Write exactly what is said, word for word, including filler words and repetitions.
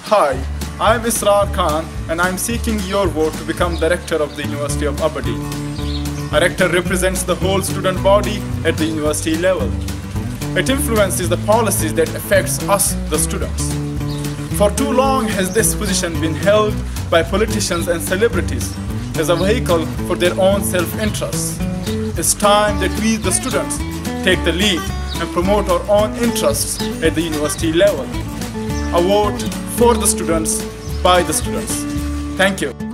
Hi, I'm Israr Khan and I'm seeking your vote to become the Rector of the University of Aberdeen. A Rector represents the whole student body at the university level. It influences the policies that affects us, the students. For too long has this position been held by politicians and celebrities as a vehicle for their own self-interests. It's time that we, the students, take the lead and promote our own interests at the university level. A vote for the students, by the students. Thank you.